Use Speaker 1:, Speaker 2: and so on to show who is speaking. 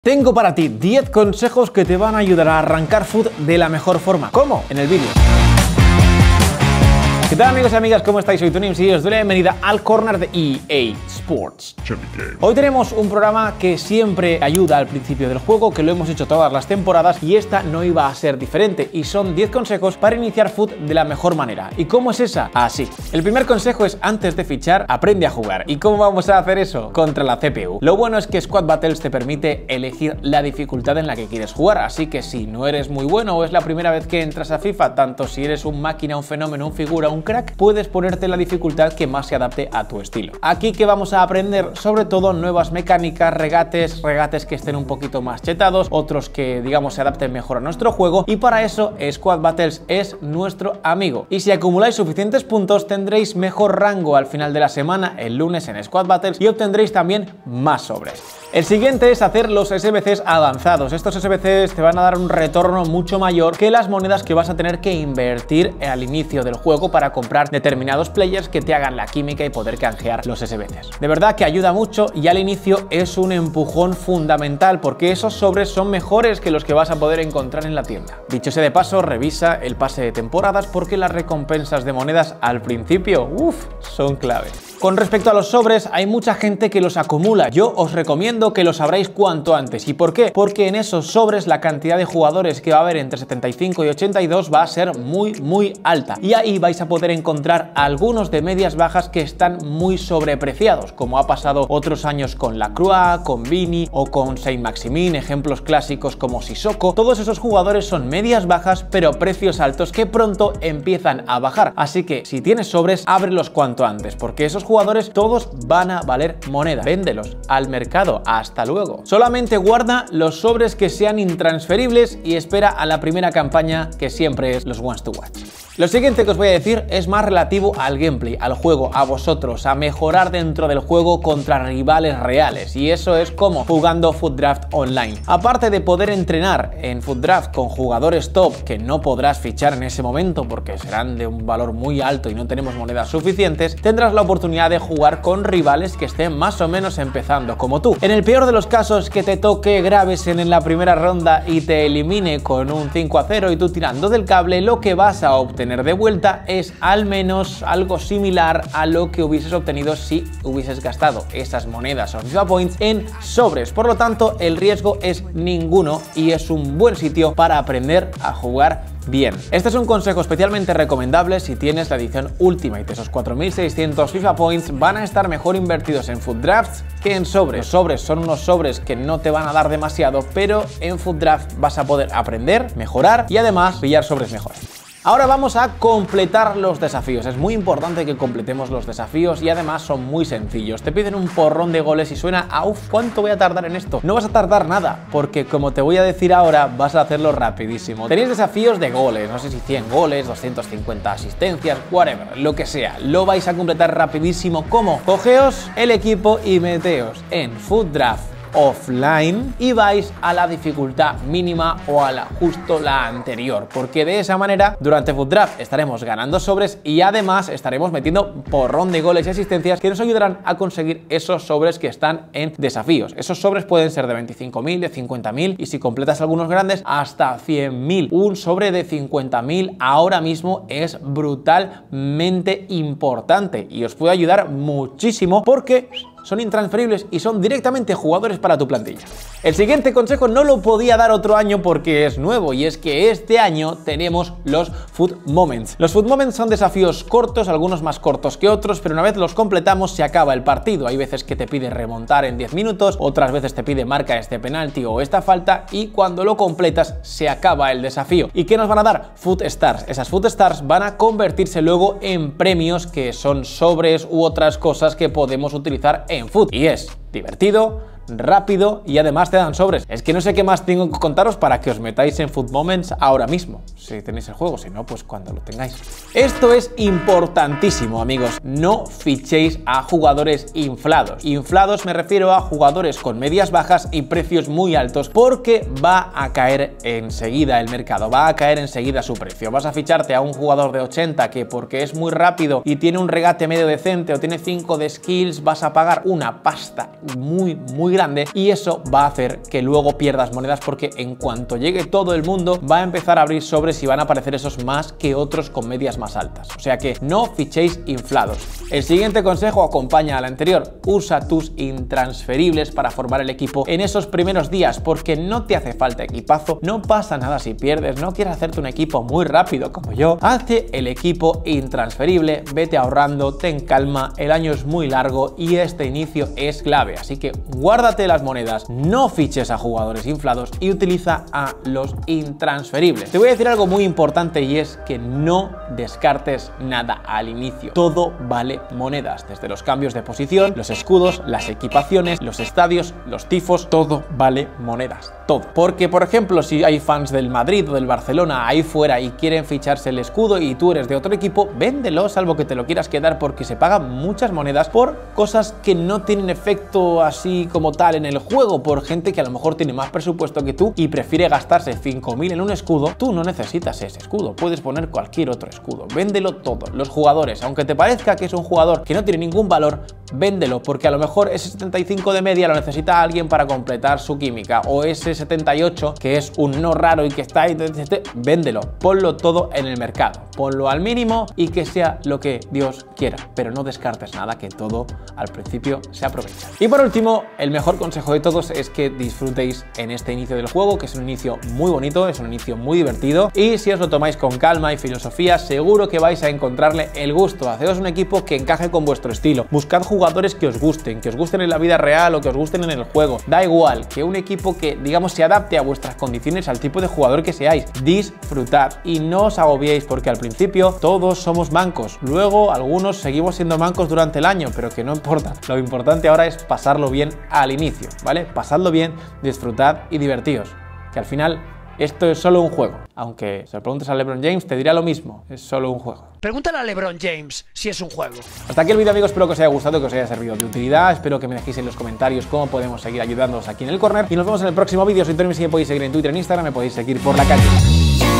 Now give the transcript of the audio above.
Speaker 1: Tengo para ti 10 consejos que te van a ayudar a arrancar FUT de la mejor forma. ¿Cómo? En el vídeo. ¿Qué tal, amigos y amigas? ¿Cómo estáis? Soy Tunims y os doy la bienvenida al corner de EA Sports. Hoy tenemos un programa que siempre ayuda al principio del juego, que lo hemos hecho todas las temporadas y esta no iba a ser diferente, y son 10 consejos para iniciar FUT de la mejor manera. ¿Y cómo es esa? Así. El primer consejo es: antes de fichar, aprende a jugar. ¿Y cómo vamos a hacer eso? Contra la CPU. Lo bueno es que Squad Battles te permite elegir la dificultad en la que quieres jugar, así que si no eres muy bueno o es la primera vez que entras a FIFA, tanto si eres un máquina, un fenómeno, un figura, un crack, puedes ponerte la dificultad que más se adapte a tu estilo. Aquí que vamos a aprender sobre todo nuevas mecánicas, regates que estén un poquito más chetados, otros que digamos se adapten mejor a nuestro juego, y para eso Squad Battles es nuestro amigo. Y si acumuláis suficientes puntos tendréis mejor rango al final de la semana, el lunes en Squad Battles, y obtendréis también más sobres. El siguiente es hacer los SBCs avanzados. Estos SBCs te van a dar un retorno mucho mayor que las monedas que vas a tener que invertir al inicio del juego para comprar determinados players que te hagan la química y poder canjear los SBCs. De verdad que ayuda mucho y al inicio es un empujón fundamental porque esos sobres son mejores que los que vas a poder encontrar en la tienda. Dicho sea de paso, revisa el pase de temporadas porque las recompensas de monedas al principio, son clave. Con respecto a los sobres, hay mucha gente que los acumula. Yo os recomiendo que los abráis cuanto antes. ¿Y por qué? Porque en esos sobres la cantidad de jugadores que va a haber entre 75 y 82 va a ser muy alta. Y ahí vais a poder encontrar algunos de medias bajas que están muy sobrepreciados, como ha pasado otros años con Lacroix, con Vini o con Saint-Maximin, ejemplos clásicos como Sissoko. Todos esos jugadores son medias bajas, pero precios altos que pronto empiezan a bajar. Así que si tienes sobres, ábrelos cuanto antes, porque esos jugadores todos van a valer moneda. Véndelos al mercado. Hasta luego. Solamente guarda los sobres que sean intransferibles y espera a la primera campaña, que siempre es los ones to watch. Lo siguiente que os voy a decir es más relativo al gameplay, al juego, a vosotros, a mejorar dentro del juego contra rivales reales, y eso es como jugando FUT Draft online. Aparte de poder entrenar en FUT Draft con jugadores top que no podrás fichar en ese momento porque serán de un valor muy alto y no tenemos monedas suficientes, tendrás la oportunidad de jugar con rivales que estén más o menos empezando como tú. En el peor de los casos, que te toque Gravesen en la primera ronda y te elimine con un 5-0 y tú tirando del cable, lo que vas a obtener de vuelta es al menos algo similar a lo que hubieses obtenido si hubieses gastado esas monedas o FIFA Points en sobres. Por lo tanto, el riesgo es ninguno y es un buen sitio para aprender a jugar bien. Este es un consejo especialmente recomendable si tienes la edición Ultimate. Esos 4600 FIFA Points van a estar mejor invertidos en FUT Drafts que en sobres. Los sobres son unos sobres que no te van a dar demasiado, pero en FUT Draft vas a poder aprender, mejorar y además pillar sobres mejores. Ahora vamos a completar los desafíos. Es muy importante que completemos los desafíos y además son muy sencillos. Te piden un porrón de goles y suena a ¿cuánto voy a tardar en esto? No vas a tardar nada, porque como te voy a decir ahora, vas a hacerlo rapidísimo. Tenéis desafíos de goles, no sé si 100 goles, 250 asistencias, whatever, lo que sea. Lo vais a completar rapidísimo. ¿Cómo? Cogeos el equipo y meteos en FUT Draft offline y vais a la dificultad mínima o a justo la anterior, porque de esa manera durante FUT Draft estaremos ganando sobres y además estaremos metiendo porrón de goles y asistencias que nos ayudarán a conseguir esos sobres que están en desafíos. Esos sobres pueden ser de 25.000, de 50.000 y si completas algunos grandes hasta 100.000. Un sobre de 50.000 ahora mismo es brutalmente importante y os puede ayudar muchísimo porque son intransferibles y son directamente jugadores para tu plantilla. El siguiente consejo no lo podía dar otro año porque es nuevo, y es que este año tenemos los FUT Moments. Los FUT Moments son desafíos cortos, algunos más cortos que otros, pero una vez los completamos se acaba el partido. Hay veces que te pide remontar en 10 minutos, otras veces te pide marca este penalti o esta falta, y cuando lo completas se acaba el desafío. ¿Y qué nos van a dar? FUT Stars. Esas FUT Stars van a convertirse luego en premios que son sobres u otras cosas que podemos utilizar en FUT. Y es divertido, rápido y además te dan sobres. Es que no sé qué más tengo que contaros para que os metáis en FUT Moments ahora mismo, si tenéis el juego, si no, pues cuando lo tengáis. Esto es importantísimo, amigos. No fichéis a jugadores inflados. Inflados me refiero a jugadores con medias bajas y precios muy altos, porque va a caer enseguida el mercado, va a caer enseguida su precio. Vas a ficharte a un jugador de 80 que porque es muy rápido y tiene un regate medio decente o tiene 5 de skills, vas a pagar una pasta muy grande grande y eso va a hacer que luego pierdas monedas, porque en cuanto llegue todo el mundo va a empezar a abrir sobres y van a aparecer esos más que otros con medias más altas. O sea que no fichéis inflados. El siguiente consejo acompaña al anterior: usa tus intransferibles para formar el equipo en esos primeros días, porque no te hace falta equipazo, no pasa nada si pierdes, no quieres hacerte un equipo muy rápido como yo, hazte el equipo intransferible, vete ahorrando, ten calma, el año es muy largo y este inicio es clave, así que guárdate las monedas, no fiches a jugadores inflados y utiliza a los intransferibles. Te voy a decir algo muy importante y es que no descartes nada al inicio, todo vale monedas, desde los cambios de posición, los escudos, las equipaciones, los estadios, los tifos, todo vale monedas, todo. Porque por ejemplo, si hay fans del Madrid o del Barcelona ahí fuera y quieren ficharse el escudo y tú eres de otro equipo, véndelo, salvo que te lo quieras quedar, porque se pagan muchas monedas por cosas que no tienen efecto así como tal en el juego, por gente que a lo mejor tiene más presupuesto que tú y prefiere gastarse 5.000 en un escudo. Tú no necesitas ese escudo, puedes poner cualquier otro escudo, véndelo todo. Los jugadores, aunque te parezca que es un jugador que no tiene ningún valor, véndelo, porque a lo mejor ese 75 de media lo necesita alguien para completar su química, o ese 78 que es un no raro y que está ahí, véndelo, ponlo todo en el mercado, ponlo al mínimo y que sea lo que Dios quiera, pero no descartes nada, que todo al principio se aprovecha. Y por último, el mejor consejo de todos es que disfrutéis en este inicio del juego, que es un inicio muy bonito, es un inicio muy divertido, y si os lo tomáis con calma y filosofía, seguro que vais a encontrarle el gusto. Haceos un equipo que encaje con vuestro estilo, buscad jugadores que os gusten en la vida real o que os gusten en el juego, da igual, que un equipo que digamos se adapte a vuestras condiciones, al tipo de jugador que seáis. Disfrutad y no os agobiéis, porque al principio todos somos mancos, luego algunos seguimos siendo mancos durante el año, pero que no importa, lo importante ahora es pasarlo bien al inicio, ¿vale? Pasadlo bien, disfrutad y divertíos, que al final esto es solo un juego. Aunque si le preguntas a LeBron James te dirá lo mismo, es solo un juego.
Speaker 2: Pregúntale a LeBron James si es un juego.
Speaker 1: Hasta aquí el vídeo, amigos, espero que os haya gustado, que os haya servido de utilidad, espero que me dejéis en los comentarios cómo podemos seguir ayudándoos aquí en el Corner y nos vemos en el próximo vídeo. Soy Tony, si me podéis seguir en Twitter, en Instagram, me podéis seguir por la calle.